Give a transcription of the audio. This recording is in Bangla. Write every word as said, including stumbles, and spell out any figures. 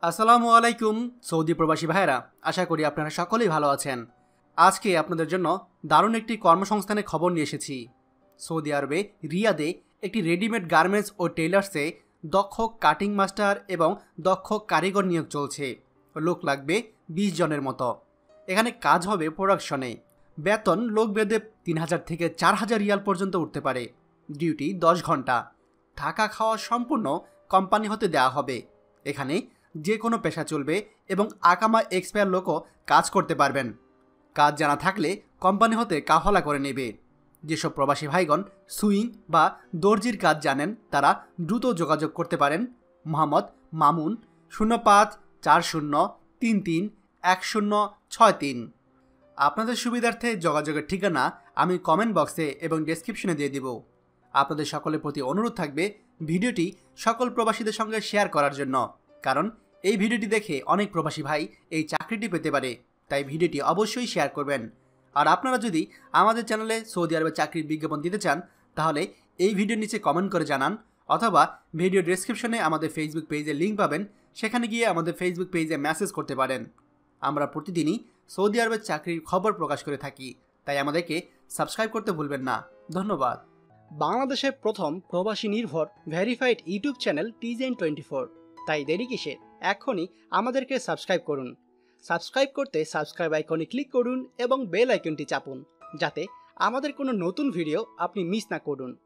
আসসালামু আলাইকুম সৌদি প্রবাসী ভাইরা, আশা করি আপনারা সকলেই ভালো আছেন। আজকে আপনাদের জন্য দারুণ একটি কর্মসংস্থানের খবর নিয়ে এসেছি। সৌদি আরবে রিয়াদে একটি রেডিমেড গার্মেন্টস ও টেইলার্সে দক্ষ কাটিং মাস্টার এবং দক্ষ কারিগর নিয়োগ চলছে। লোক লাগবে বিশ জনের মতো। এখানে কাজ হবে প্রোডাকশনে। বেতন লোকভেদে তিন হাজার থেকে চার হাজার রিয়াল পর্যন্ত উঠতে পারে। ডিউটি দশ ঘন্টা। থাকা খাওয়া সম্পূর্ণ কোম্পানি হতে দেওয়া হবে। এখানে যে কোনো পেশা চলবে এবং আকামা এক্সপায়ার লোকও কাজ করতে পারবেন। কাজ জানা থাকলে কোম্পানি হতে কাফালা করে নেবে। যেসব প্রবাসী ভাইগণ সুইং বা দর্জির কাজ জানেন তারা দ্রুত যোগাযোগ করতে পারেন মোহাম্মদ মামুন শূন্য পাঁচ চার শূন্য তিন তিন এক শূন্য ছয় তিন। আপনাদের সুবিধার্থে যোগাযোগের ঠিকানা আমি কমেন্ট বক্সে এবং ডেসক্রিপশনে দিয়ে দিব। আপনাদের সকলের প্রতি অনুরোধ থাকবে ভিডিওটি সকল প্রবাসীদের সঙ্গে শেয়ার করার জন্য, কারণ এই ভিডিওটি দেখে অনেক প্রবাসী ভাই এই চাকরিটি পেতে পারে। তাই ভিডিওটি অবশ্যই শেয়ার করবেন। আর আপনারা যদি আমাদের চ্যানেলে সৌদি আরবে চাকরির বিজ্ঞাপন দিতে চান তাহলে এই ভিডিওর নিচে কমেন্ট করে জানান, অথবা ভিডিও ডেসক্রিপশনে আমাদের ফেসবুক পেজের লিঙ্ক পাবেন, সেখানে গিয়ে আমাদের ফেসবুক পেজে মেসেজ করতে পারেন। আমরা প্রতিদিনই সৌদি আরবের চাকরির খবর প্রকাশ করে থাকি, তাই আমাদেরকে সাবস্ক্রাইব করতে ভুলবেন না। ধন্যবাদ। বাংলাদেশের প্রথম প্রবাসী নির্ভর ভেরিফাইড ইউটিউব চ্যানেল টিজেন টোয়েন্টি ফোর। তাই দেরি কিসের, এখনই আমাদেরকে সাবস্ক্রাইব করুন। সাবস্ক্রাইব করতে সাবস্ক্রাইব আইকনে ক্লিক করুন এবং বেল আইকনটি চাপুন, যাতে আমাদের কোনো নতুন ভিডিও আপনি মিস না করুন।